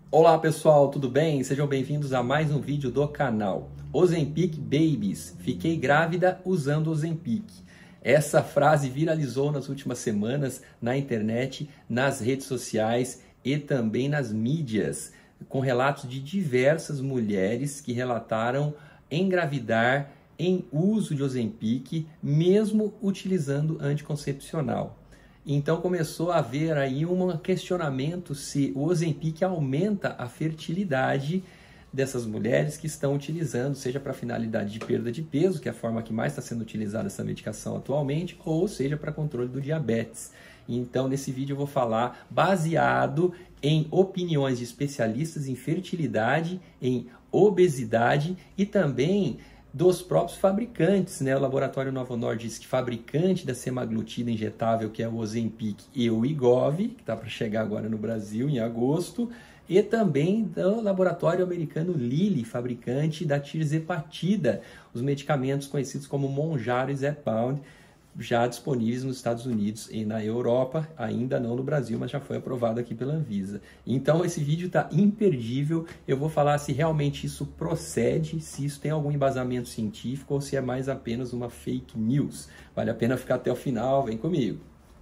Olá pessoal, tudo bem? Sejam bem-vindos a mais um vídeo do canal. Ozempic Babies, fiquei grávida usando Ozempic. Essa frase viralizou nas últimas semanas na internet, nas redes sociais e também nas mídias, com relatos de diversas mulheres que relataram engravidar em uso de Ozempic, mesmo utilizando anticoncepcional. Então começou a haver aí um questionamento se o Ozempic aumenta a fertilidade dessas mulheres que estão utilizando, seja para finalidade de perda de peso, que é a forma que mais está sendo utilizada essa medicação atualmente, ou seja para controle do diabetes. Então nesse vídeo eu vou falar baseado em opiniões de especialistas em fertilidade, em obesidade e também dos próprios fabricantes, né? O laboratório Novo Nordisk, fabricante da semaglutida injetável, que é o Ozempic, e o Wegovy, que está para chegar agora no Brasil em agosto, e também do laboratório americano Lilly, fabricante da tirzepatida, os medicamentos conhecidos como Mounjaro e Zepbound, já disponíveis nos Estados Unidos e na Europa, ainda não no Brasil, mas já foi aprovado aqui pela Anvisa. Então esse vídeo está imperdível, eu vou falar se realmente isso procede, se isso tem algum embasamento científico ou se é mais apenas uma fake news. Vale a pena ficar até o final, vem comigo.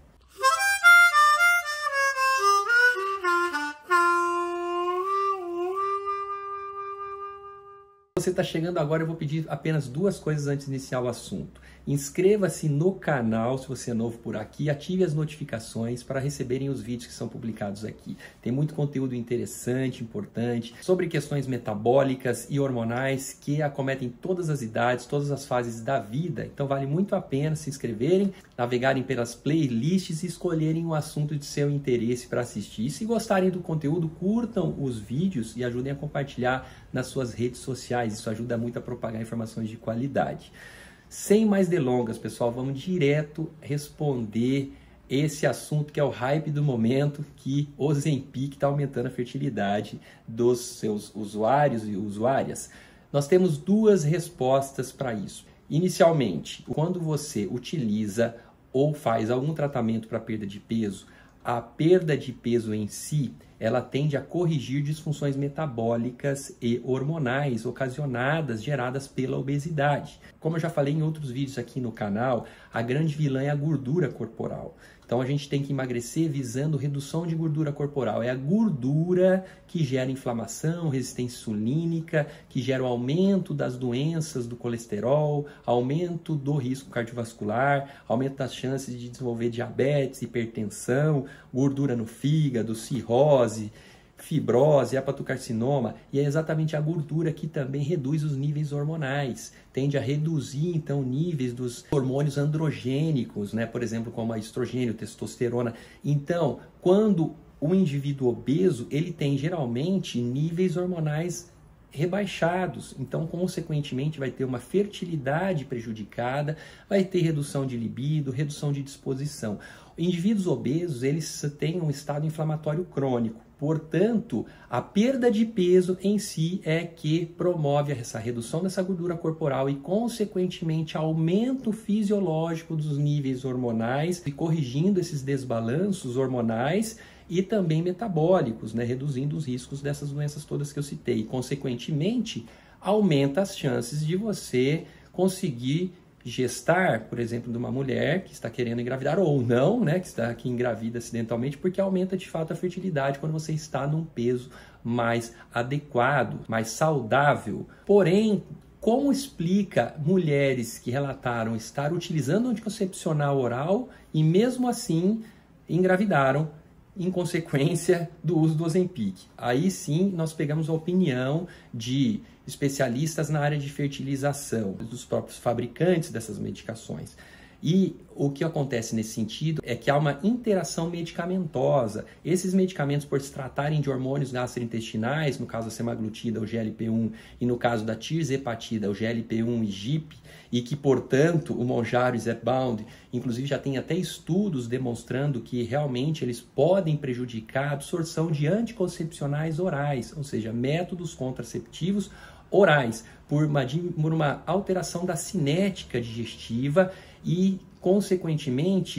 Você está chegando agora, eu vou pedir apenas duas coisas antes de iniciar o assunto. Inscreva-se no canal se você é novo por aqui, ative as notificações para receberem os vídeos que são publicados aqui. Tem muito conteúdo interessante, importante, sobre questões metabólicas e hormonais que acometem todas as idades, todas as fases da vida. Então vale muito a pena se inscreverem, navegarem pelas playlists e escolherem o assunto de seu interesse para assistir. E se gostarem do conteúdo, curtam os vídeos e ajudem a compartilhar nas suas redes sociais. Isso ajuda muito a propagar informações de qualidade. Sem mais delongas, pessoal, vamos direto responder esse assunto que é o hype do momento, que o Ozempic está aumentando a fertilidade dos seus usuários e usuárias. Nós temos duas respostas para isso. Inicialmente, quando você utiliza ou faz algum tratamento para perda de peso, a perda de peso em si, ela tende a corrigir disfunções metabólicas e hormonais ocasionadas, geradas pela obesidade. Como eu já falei em outros vídeos aqui no canal, a grande vilã é a gordura corporal. Então a gente tem que emagrecer visando redução de gordura corporal. É a gordura que gera inflamação, resistência insulínica, que gera o aumento das doenças do colesterol, aumento do risco cardiovascular, aumento das chances de desenvolver diabetes, hipertensão, gordura no fígado, cirrose, fibrose, hepatocarcinoma, e é exatamente a gordura que também reduz os níveis hormonais, tende a reduzir então níveis dos hormônios androgênicos, né? Por exemplo, como a estrogênio, testosterona. Então, quando o indivíduo obeso, ele tem geralmente níveis hormonais rebaixados, então consequentemente vai ter uma fertilidade prejudicada, vai ter redução de libido, redução de disposição. Indivíduos obesos, eles têm um estado inflamatório crônico, portanto, a perda de peso em si é que promove essa redução dessa gordura corporal e consequentemente aumento fisiológico dos níveis hormonais e corrigindo esses desbalanços hormonais e também metabólicos, né? Reduzindo os riscos dessas doenças todas que eu citei. Consequentemente, aumenta as chances de você conseguir gestar, por exemplo, de uma mulher que está querendo engravidar ou não, né? Que está aqui engravida acidentalmente, porque aumenta de fato a fertilidade quando você está num peso mais adequado, mais saudável. Porém, como explica mulheres que relataram estar utilizando anticoncepcional oral e mesmo assim engravidaram em consequência do uso do Ozempic? Aí sim nós pegamos a opinião de especialistas na área de fertilização, dos próprios fabricantes dessas medicações. E o que acontece nesse sentido é que há uma interação medicamentosa. Esses medicamentos, por se tratarem de hormônios gastrointestinais, no caso da semaglutida, o GLP-1, e no caso da tirzepatida, o GLP-1 e GIP, e que, portanto, o Mounjaro e Zepbound, inclusive já tem até estudos demonstrando que realmente eles podem prejudicar a absorção de anticoncepcionais orais, ou seja, métodos contraceptivos orais, por uma alteração da cinética digestiva e, consequentemente,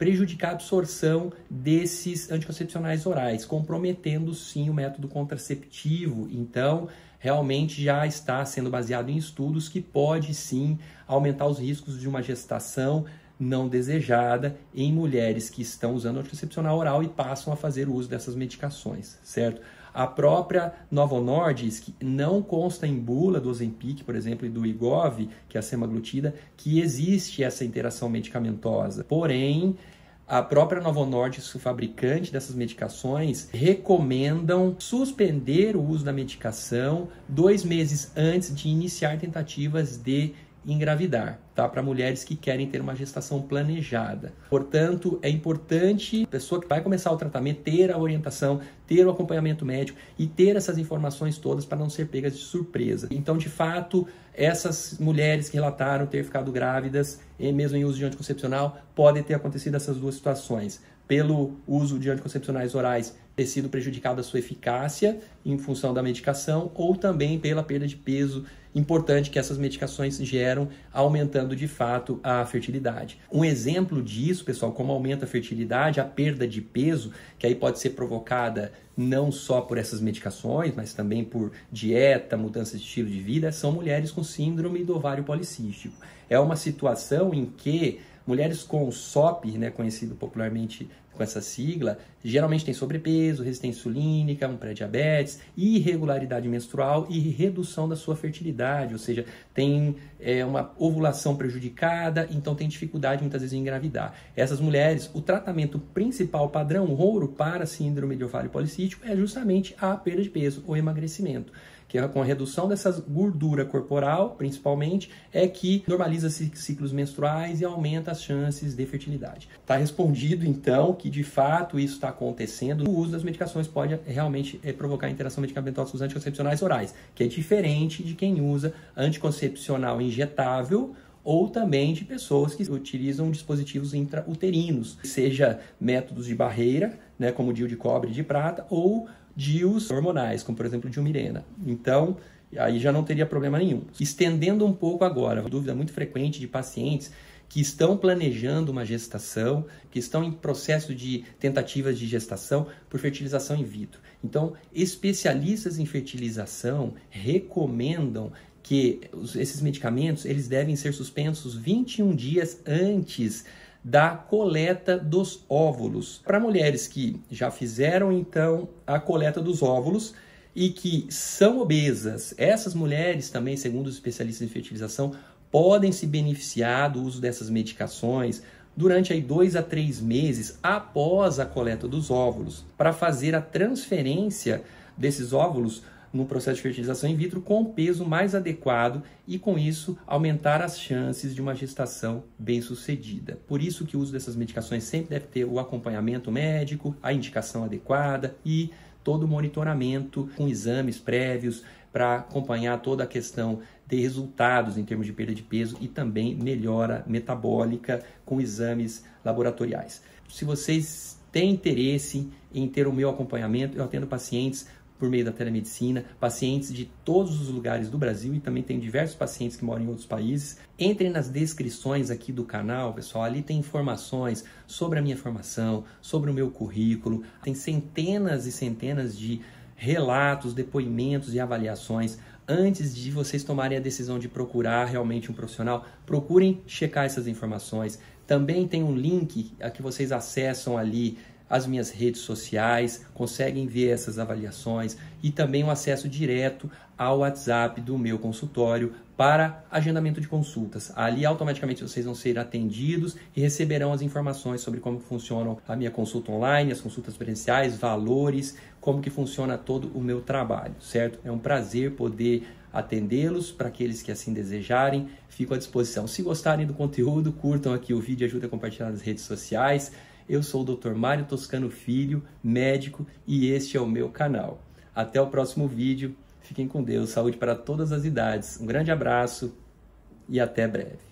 prejudicar a absorção desses anticoncepcionais orais, comprometendo sim o método contraceptivo. Então, realmente já está sendo baseado em estudos que pode sim aumentar os riscos de uma gestação não desejada em mulheres que estão usando anticoncepcional oral e passam a fazer o uso dessas medicações, certo? A própria Novo Nordisk não consta em bula do Ozempic, por exemplo, e do Wegovy, que é a semaglutida, que existe essa interação medicamentosa. Porém, a própria Novo Nordisk, o fabricante dessas medicações, recomendam suspender o uso da medicação 2 meses antes de iniciar tentativas de engravidar, tá? Para mulheres que querem ter uma gestação planejada. Portanto, é importante a pessoa que vai começar o tratamento ter a orientação, ter o acompanhamento médico e ter essas informações todas para não ser pegas de surpresa. Então, de fato, essas mulheres que relataram ter ficado grávidas, mesmo em uso de anticoncepcional, podem ter acontecido essas duas situações. Pelo uso de anticoncepcionais orais ter sido prejudicada a sua eficácia em função da medicação ou também pela perda de peso importante que essas medicações geram, aumentando de fato a fertilidade. Um exemplo disso, pessoal, como aumenta a fertilidade, a perda de peso, que aí pode ser provocada não só por essas medicações, mas também por dieta, mudança de estilo de vida, são mulheres com síndrome do ovário policístico. É uma situação em que mulheres com SOP, né, conhecido popularmente com essa sigla, geralmente tem sobrepeso, resistência insulínica, um pré-diabetes, irregularidade menstrual e redução da sua fertilidade, ou seja, tem uma ovulação prejudicada, então tem dificuldade muitas vezes em engravidar. Essas mulheres, o tratamento principal padrão ouro para a síndrome de ovário policístico é justamente a perda de peso ou emagrecimento, que é com a redução dessa gordura corporal, principalmente, é que normaliza ciclos menstruais e aumenta as chances de fertilidade. Está respondido, então, que de fato isso está acontecendo. O uso das medicações pode realmente provocar interação medicamentosa com os anticoncepcionais orais, que é diferente de quem usa anticoncepcional injetável ou também de pessoas que utilizam dispositivos intrauterinos, seja métodos de barreira, né, como o DIU de cobre e de prata, ou DIUs hormonais, como por exemplo o Diumirena. Então, aí já não teria problema nenhum. Estendendo um pouco agora, uma dúvida muito frequente de pacientes que estão planejando uma gestação, que estão em processo de tentativas de gestação por fertilização in vitro. Então, especialistas em fertilização recomendam que esses medicamentos eles devem ser suspensos 21 dias antes da coleta dos óvulos. Para mulheres que já fizeram, então, a coleta dos óvulos e que são obesas, essas mulheres também, segundo os especialistas em fertilização, podem se beneficiar do uso dessas medicações durante aí 2 a 3 meses após a coleta dos óvulos, para fazer a transferência desses óvulos no processo de fertilização in vitro com um peso mais adequado e, com isso, aumentar as chances de uma gestação bem-sucedida. Por isso que o uso dessas medicações sempre deve ter o acompanhamento médico, a indicação adequada e todo o monitoramento com exames prévios para acompanhar toda a questão de resultados em termos de perda de peso e também melhora metabólica com exames laboratoriais. Se vocês têm interesse em ter o meu acompanhamento, eu atendo pacientes por meio da telemedicina, pacientes de todos os lugares do Brasil e também tem diversos pacientes que moram em outros países. Entrem nas descrições aqui do canal, pessoal, ali tem informações sobre a minha formação, sobre o meu currículo, tem centenas e centenas de relatos, depoimentos e avaliações. Antes de vocês tomarem a decisão de procurar realmente um profissional, procurem checar essas informações. Também tem um link a que vocês acessam ali as minhas redes sociais, conseguem ver essas avaliações e também um acesso direto ao WhatsApp do meu consultório para agendamento de consultas. Ali automaticamente vocês vão ser atendidos e receberão as informações sobre como funcionam a minha consulta online, as consultas presenciais, valores, como que funciona todo o meu trabalho, certo? É um prazer poder atendê-los para aqueles que assim desejarem. Fico à disposição. Se gostarem do conteúdo, curtam aqui o vídeo e ajudem a compartilhar nas redes sociais. Eu sou o Dr. Mário Toscano Filho, médico, e este é o meu canal. Até o próximo vídeo. Fiquem com Deus. Saúde para todas as idades. Um grande abraço e até breve.